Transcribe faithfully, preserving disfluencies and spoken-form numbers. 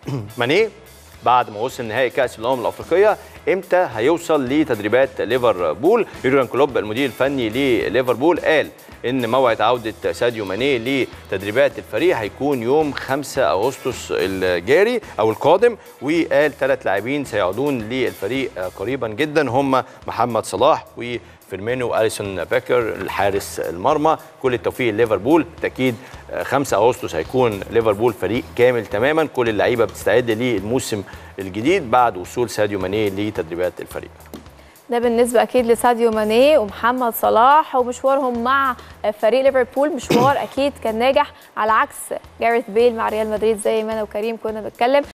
ماني بعد ما وصل نهائي كأس الأمم الأفريقية امتى هيوصل لتدريبات ليفربول؟ يورجن كلوب المدير الفني لليفربول قال ان موعد عودة ساديو ماني لتدريبات الفريق هيكون يوم خمسة أغسطس الجاري او القادم، وقال ثلاث لاعبين سيعودون للفريق قريبا جدا هم محمد صلاح و فيرمينو وأليسون بيكر الحارس المرمى. كل التوفيق لليفربول، بالتاكيد خمسة أغسطس هيكون ليفربول فريق كامل تماما، كل اللعيبه بتستعد للموسم الجديد بعد وصول ساديو ماني لتدريبات الفريق. ده بالنسبه اكيد لساديو ماني ومحمد صلاح ومشوارهم مع فريق ليفربول، مشوار اكيد كان ناجح على عكس جاريث بيل مع ريال مدريد زي ما انا وكريم كنا بنتكلم.